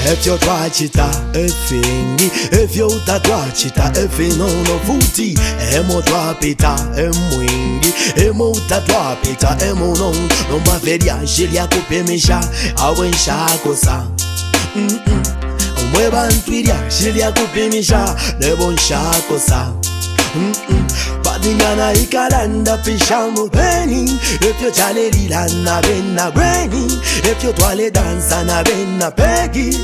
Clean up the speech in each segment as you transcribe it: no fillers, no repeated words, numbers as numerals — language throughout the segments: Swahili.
Efyo twachita efengi, efyo utatwachita efenono futi. Emo twapita emwingi, emo utatwapita emo no maferia shilia kupemisha awensha kosa. Mweba ntwiria shilia kupemisha nebonsha kosa. Badingana ikalanda pisha mupeni. Efyo chale lila na bena brainy. Efyo twale dansa na bena pegi.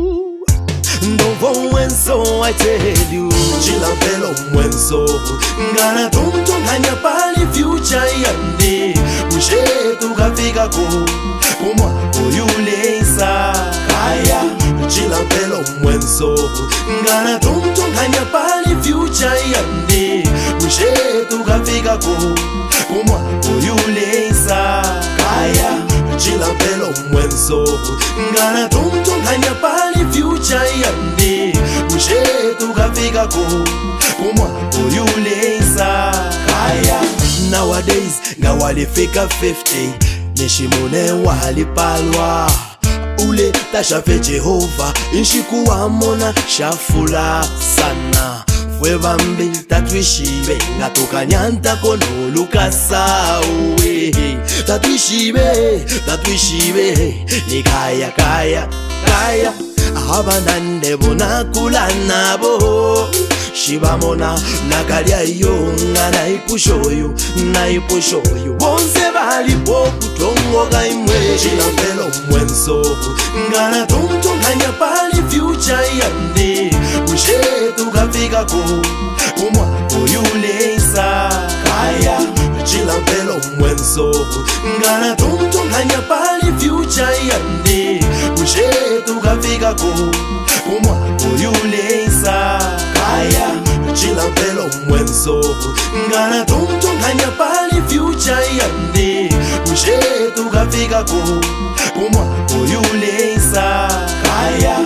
Don't when so I tell you Chila pelo when so Ngana tonton kanya pali future yande Ushe tukafika ko Kumwa yule isa Kaya Chila pelo when so Ngana tonton kanya pali future yande Ushe tukafika ko Kumwa yule isa Kaya Chila pelo when so Ngana tonton kanya pali future yande Ushe tukafika ko Kumwa yule isa Kaya Nowadays nga walifika 50 Nishimune walipalwa Ule tashafe Jehova Inshikuwa mona shafula sana Fweva mbi tatwishibe Ngatukanyanta kono lukasa uwe Tatwishibe Ni kaya Abanande bona kula nabo Shibamona nakalya yo nga naipushoyo Bonse bali po kutongoga imwe Chila pelo mwenso Ngana tonton kanya pali future yande Ushe tukafika ko Kumwa yule isa Kaya Chila pelo mwenso Ngana tonton kanya pali future yande Ushe tukafika ko Kumwa yule isa Kaya Chila pelo mwenso Ngana tonton kanya pali future yande Ushe tukafika ko Kumwa yule isa Kaya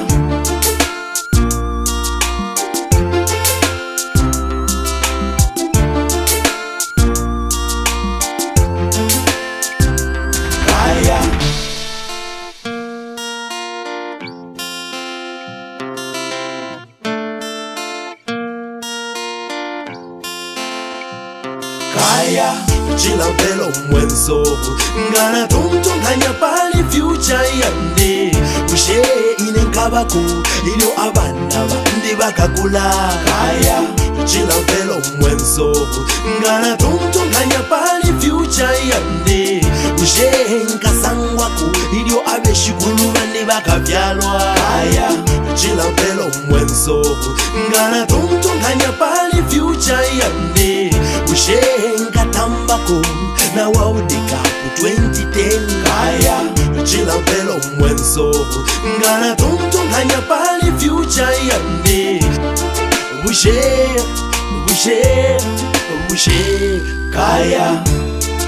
Kaya Chila pelo mwenso Ngana tonton kanya pali future yande Ushe inenkabako Ilio abana bandi bakakula Kaya Chila pelo mwenso Ngana tonton kanya pali future yande Ushe nkasangwako Ilio abeshikulu bandi bakavyalwa Kaya Chila pelo mwenso Ngana tonton kanya pali future yande Ushe nkatambako na waudika ku 2010 Kaya Chila pelo mwenso Ngana tonton kanya pali future yande Ushe Kaya